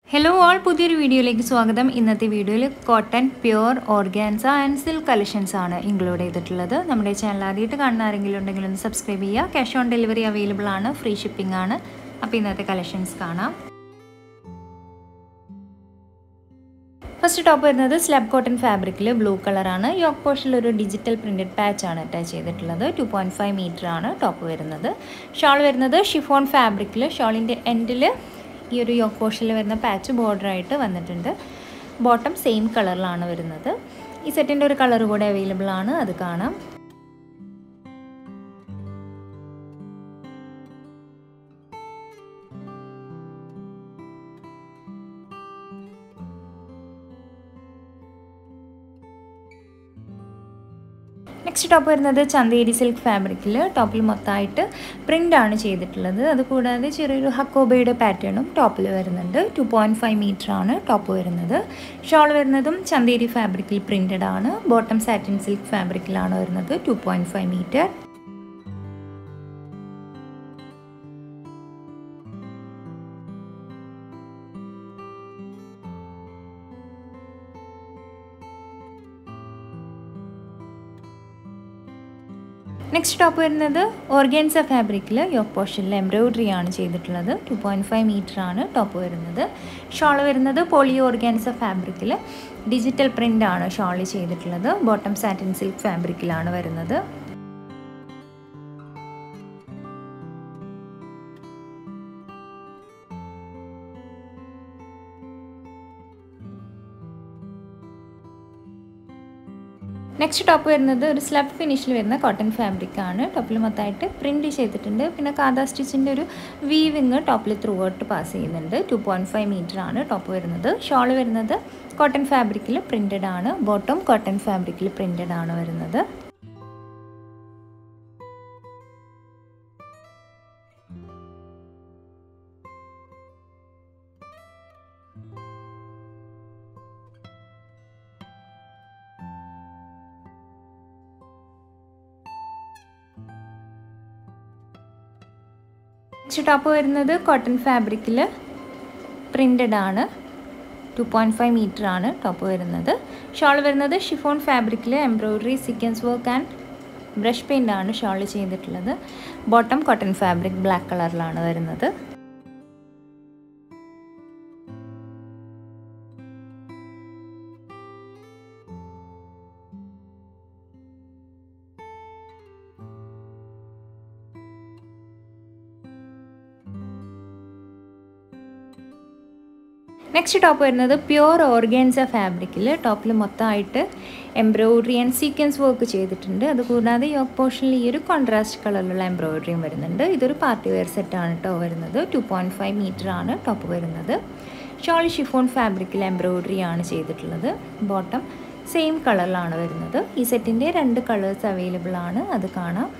Hello all, പുതിയൊരു വീഡിയോയിലേക്ക് സ്വാഗതം. ഇന്നത്തെ വീഡിയോയിൽ cotton pure organza and silk collections ആണ് ഇൻക്ലൂഡ് ചെയ്തിട്ടുള്ളത്. നമ്മുടെ ചാനൽ ആദ്യമായിട്ട് കാണുന്ന ആരെങ്കിലും ഉണ്ടെങ്കിൽ ഒന്ന് സബ്സ്ക്രൈബ് ചെയ്യുക. ക്യാഷ് ഓൺ ഡെലിവറി അവൈലബിൾ ആണ്, ഫ്രീ ഷിപ്പിംഗ് ആണ്. അപ്പോൾ ഇന്നത്തെ കളക്ഷൻസ് കാണാം. ഫസ്റ്റ് ടോപ്പ് വരുന്നത് സ്ലബ് കോട്ടൺ ഫാബ്രിക്കിൽ ബ്ലൂ കളറാണ്. യോക്ക് പോർഷനിൽ ഒരു ഡിജിറ്റൽ പ്രിൻറ്റഡ് പാച്ച് ആണ് അറ്റാച്ച് ചെയ്തിട്ടുള്ളത്. 2.5 മീറ്റർ ആണ് ടോപ്പ് വരുന്നത്. ഷാൾ വരുന്നത് ഷിഫോൺ ഫാബ്രിക്കിൽ, ഷാളിൻ്റെ എൻഡിൽ ഈ ഒരു യോക്ക് പോർഷനിൽ വരുന്ന പാച്ച് ബോർഡറായിട്ട് വന്നിട്ടുണ്ട്. ബോട്ടം സെയിം കളറിലാണ് വരുന്നത്. ഈ സെറ്റിൻ്റെ ഒരു കളർ കൂടെ അവൈലബിൾ ആണ്, അത് കാണാം. നെക്സ്റ്റ് ടോപ്പ് വരുന്നത് ചന്തേരി സിൽക്ക് ഫാബ്രിക്കിൽ, ടോപ്പിൽ മൊത്തമായിട്ട് പ്രിൻ്റാണ് ചെയ്തിട്ടുള്ളത്. അതുകൂടാതെ ചെറിയൊരു ഹക്കോബയുടെ പാറ്റേണും ടോപ്പിൽ വരുന്നുണ്ട്. 2.5 മീറ്റർ ആണ് ടോപ്പ് വരുന്നത്. ഷോൾ വരുന്നതും ചന്തേരി ഫാബ്രിക്കിൽ പ്രിൻ്റഡ് ആണ്. ബോട്ടം സാറ്റിൻ സിൽക്ക് ഫാബ്രിക്കിലാണ് വരുന്നത്. 2.5 മീറ്റർ. നെക്സ്റ്റ് ടോപ്പ് വരുന്നത് ഓർഗാൻസ ഫാബ്രിക്കിൽ യോക്ക് പോർഷനിൽ എംബ്രോയിഡറി ആണ് ചെയ്തിട്ടുള്ളത്. 2.5 മീറ്റർ ആണ് ടോപ്പ് വരുന്നത്. ഷോൾ വരുന്നത് പോളി ഓർഗാൻസ ഫാബ്രിക്കിൽ ഡിജിറ്റൽ പ്രിൻ്റ് ആണ് ഷോൾ ചെയ്തിട്ടുള്ളത്. ബോട്ടം സാറ്റിൻ സിൽക്ക് ഫാബ്രിക്കിലാണ് വരുന്നത്. നെക്സ്റ്റ് ടോപ്പ് വരുന്നത് ഒരു സ്ലബ് ഫിനിഷിൽ വരുന്ന കോട്ടൺ ഫാബ്രിക്കാണ്. ടോപ്പിൽ മൊത്തമായിട്ട് പ്രിൻറ്റ് ചെയ്തിട്ടുണ്ട്. പിന്നെ കാദാ സ്റ്റിച്ചിൻ്റെ ഒരു വീവിങ് ടോപ്പിൽ ത്രൂ ഔട്ട് പാസ് ചെയ്യുന്നുണ്ട്. 2.5 മീറ്റർ ആണ് ടോപ്പ് വരുന്നത്. ഷോൾ വരുന്നത് കോട്ടൺ ഫാബ്രിക്കിൽ പ്രിൻറ്റഡ് ആണ്. ബോട്ടം കോട്ടൺ ഫാബ്രിക്കിൽ പ്രിൻറ്റഡ് ആണ് വരുന്നത്. നെക്സ്റ്റ് ടോപ്പ് വരുന്നത് കോട്ടൺ ഫാബ്രിക്കിൽ പ്രിൻ്റഡ് ആണ്. 2.5 മീറ്റർ ആണ് ടോപ്പ് വരുന്നത്. ഷോൾ വരുന്നത് ഷിഫോൺ ഫാബ്രിക്കിൽ embroidery sequence work and brush paint ആണ് ഷോൾ ചെയ്തിട്ടുള്ളത്. ബോട്ടം കോട്ടൺ ഫാബ്രിക് ബ്ലാക്ക് കളറിലാണ് വരുന്നത്. നെക്സ്റ്റ് ടോപ്പ് വരുന്നത് പ്യുവർ ഓർഗാൻസ ഫാബ്രിക്കിൽ, ടോപ്പിൽ മൊത്തമായിട്ട് എംബ്രോയിഡറി ആൻഡ് സീക്വൻസ് വർക്ക് ചെയ്തിട്ടുണ്ട്. അതുകൂടാതെ യോക്ക് പോർഷനിൽ ഈ ഒരു കോൺട്രാസ്റ്റ് കളറിലുള്ള എംബ്രോയിഡറിയും വരുന്നുണ്ട്. ഇതൊരു പാർട്ടി വെയർ സെറ്റാണ് കേട്ടോ വരുന്നത്. 2.5 മീറ്റർ ആണ് ടോപ്പ് വരുന്നത്. ഷോൾ ഷിഫോൺ ഫാബ്രിക്കിൽ എംബ്രോയിഡറി ആണ് ചെയ്തിട്ടുള്ളത്. ബോട്ടം സെയിം കളറിലാണ് വരുന്നത്. ഈ സെറ്റിൻ്റെ 2 കളേഴ്സ് അവൈലബിൾ ആണ്, അത് കാണാം.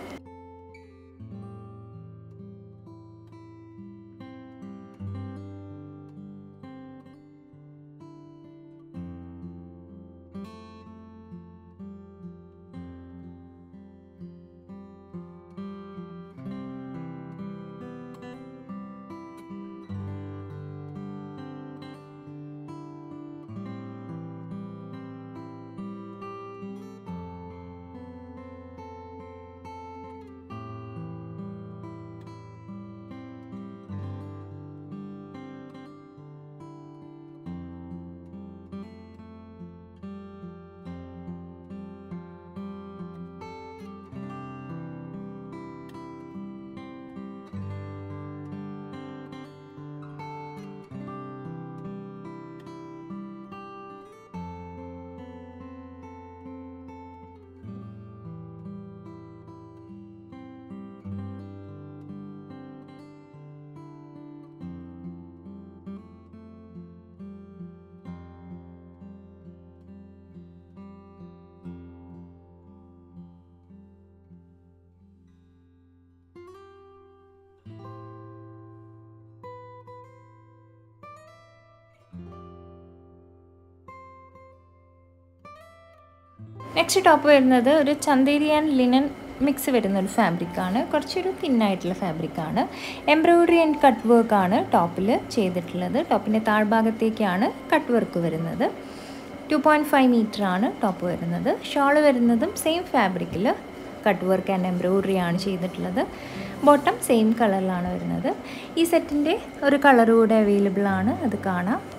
നെക്സ്റ്റ് ടോപ്പ് വരുന്നത് ഒരു ചന്തേരി ആൻഡ് ലിനൻ മിക്സ് വരുന്നൊരു ഫാബ്രിക്കാണ്. കുറച്ചൊരു തിന്നായിട്ടുള്ള ഫാബ്രിക്കാണ്. എംബ്രോയ്ഡറി ആൻഡ് കട്ട് വർക്കാണ് ടോപ്പിൽ ചെയ്തിട്ടുള്ളത്. ടോപ്പിൻ്റെ താഴ്ഭാഗത്തേക്കാണ് കട്ട് വർക്ക് വരുന്നത്. 2.5 മീറ്ററാണ് ടോപ്പ് വരുന്നത്. ഷോള് വരുന്നതും സെയിം ഫാബ്രിക്കിൽ കട്ട് വർക്ക് ആൻഡ് എംബ്രോയ്ഡറി ആണ് ചെയ്തിട്ടുള്ളത്. ബോട്ടം സെയിം കളറിലാണ് വരുന്നത്. ഈ സെറ്റിൻ്റെ ഒരു കളർ കൂടെ അവൈലബിൾ ആണ്, അത് കാണാം.